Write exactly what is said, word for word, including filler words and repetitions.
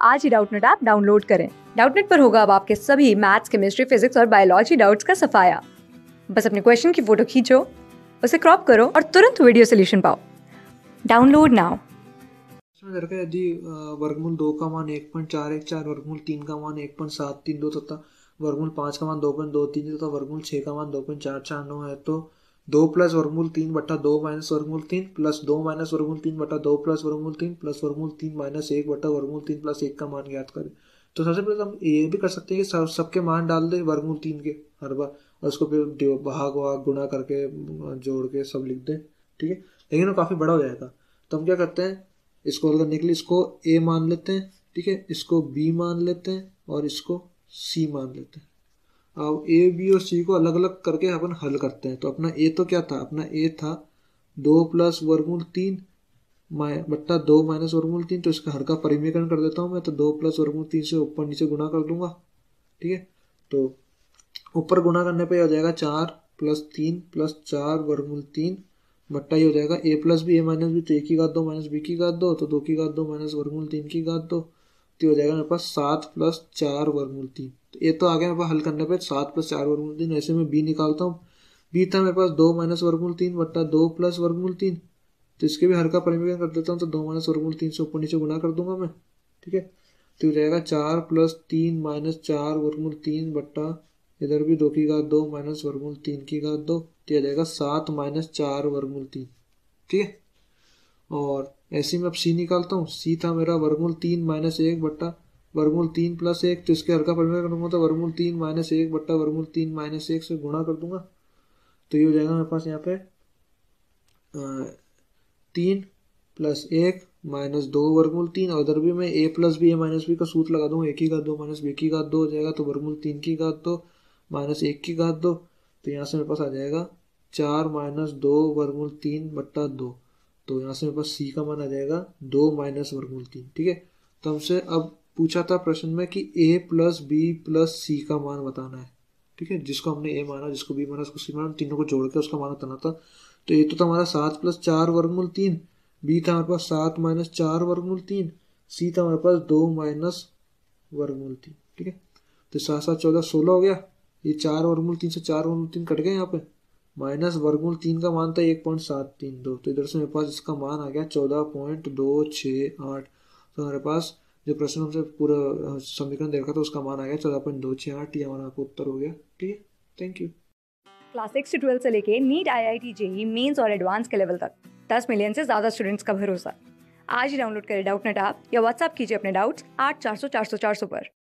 आज ही Doubtnut app download करें। डाउटनेट पर होगा अब आपके सभी मैथ्स, केमिस्ट्री, फिजिक्स और बायोलॉजी डाउट्स का सफाया। बस अपने क्वेश्चन की फोटो खींचो, उसे क्रॉप करो और तुरंत वीडियो सोल्यूशन पाओ। Download now. करके यदि वर्गमूल दो का मान एक पॉइंट चार एक चार, वर्गमूल तीन का मान एक पॉइंट सात तीन दो तथा वर्गमूल पाँच का मान दो पॉइंट दो तीन तथा वर्गमूल छः का मान दो पॉइंट चार चार नौ है, तो दो प्लस वर्गमूल तीन बटा दो माइनस वर्गमूल तीन प्लस दो माइनस वर्गमूल तीन बटा दो प्लस वर्गमूल तीन प्लस वर्गमूल तीन माइनस एक बटा वर्गमूल तीन प्लस एक का मान ज्ञात करें। तो सबसे पहले हम ये भी कर सकते हैं कि सब सबके मान डाल दें वर्गमूल तीन के हर बार, और उसको फिर भाग भाग गुणा करके जोड़ के सब लिख दें। ठीक है, लेकिन वो काफ़ी बड़ा हो जाएगा। तो हम क्या करते हैं, इसको हल करने के लिए इसको a मान लेते हैं, ठीक है, इसको b मान लेते हैं और इसको c मान लेते हैं। अब a b और c को अलग अलग करके अपन हल करते हैं। तो अपना a तो क्या था, अपना a था दो प्लस वर्गमूल तीन बट्टा दो माइनस वर्गमूल तीन, तो इसका हर का परिमेयकरण कर देता हूँ मैं। तो दो प्लस वर्गमूल तीन से ऊपर नीचे गुणा कर दूंगा। ठीक है, तो ऊपर गुणा करने पे हो जाएगा चार प्लस तीन प्लस चार वर्गमूल तीन बट्टा ये हो जाएगा A plus B, A minus B तो एक की घात दो माइनस बी की घात दो, तो दो की घात दो माइनस वर्गमूल तीन की घात दो, तो हो जाएगा मेरे पास सात प्लस चार वर्गमूल तीन। तो ये तो आ गया मेरे पास हल करने पे सात प्लस चार वर्गमूल तीन। ऐसे में बी निकालता हूँ। बी था मेरे पास दो माइनस वर्गमूल तीन बट्टा दो प्लस वर्गमूल तीन, तो इसके भी हर का परिमेयकरण कर देता हूँ। तो दो माइनस वर्गमूल तीन से ऊपर नीचे गुणा कर दूंगा मैं। ठीक है, तो हो जाएगा चार प्लस तीन माइनस चार वर्गमूल तीन बट्टा इधर भी दो की घात दो माइनस वर्गमूल तीन की घात दो, तो आ जाएगा सात माइनस चार वर्गमूल तीन। ठीक है, और ऐसे में अब सी निकालता हूँ। सी था मेरा वर्गमूल तीन माइनस एक बट्टा वर्गमूल तीन प्लस एक, तो इसके हर का परिमेय करूँगा तो वर्गमूल तीन माइनस एक बट्टा वर्गमूल तीन माइनस एक से गुणा कर दूंगा। तो ये हो जाएगा मेरे पास यहाँ पे तीन प्लस एक माइनस दो वर्गमूल तीन, और उधर भी मैं A plus B A minus B का सूत्र लगा दूंगा। एक की घात दो माइनस बी की घात दो हो जाएगा, तो वर्गमूल तीन की घात दो माइनस एक की घात दो, तो यहाँ से मेरे पास आ जाएगा चार माइनस दो वर्गमूल तीन बट्टा दो, तो यहाँ से मेरे पास सी का मान आ जाएगा दो माइनस वर्गमूल तीन। ठीक है, तो हमसे अब पूछा था प्रश्न में कि A plus B plus C का मान बताना है। ठीक है, जिसको हमने ए माना, जिसको बी माना, उसको सी माना, तीनों को जोड़ के उसका मान बताना था। तो ये तो था हमारा सात प्लस चार वर्गमूल तीन, बी था हमारे पास सात माइनस चार वर्गमूल तीन, सी था हमारे पास दो माइनस वर्गमूल तीन। ठीक है, तो सात सात चौदह सोलह हो गया। ये चार वर्गमूल तीन से चार वर्गमूल तीन कट गए यहाँ पे, माइनस वर्गमूल तीन का मान था एक पॉइंट सात तीन दो, तो इधर से मेरे पास इसका मान आ गया चौदह पॉइंट दो छः आठ। तो हमारे पास जो प्रश्न हमसे पूरा समीकरण देखा था उसका मान आ गया चौदह पॉइंट दो छः आठ। ये हमारा उत्तर हो गया। ठीक है, थैंक यू। क्लास सिक्स से ट्वेल्थ से लेके NEET, I I T, JEE mains और एडवांस के लेवल तक दस मिलियन से ज्यादा स्टूडेंट्स का भरोसा। आज ही डाउनलोड करें डाउटनेट ऐप या व्हाट्सएप कीजिए अपने डाउट्स आठ चार सौ चार सौ चार सौ पर।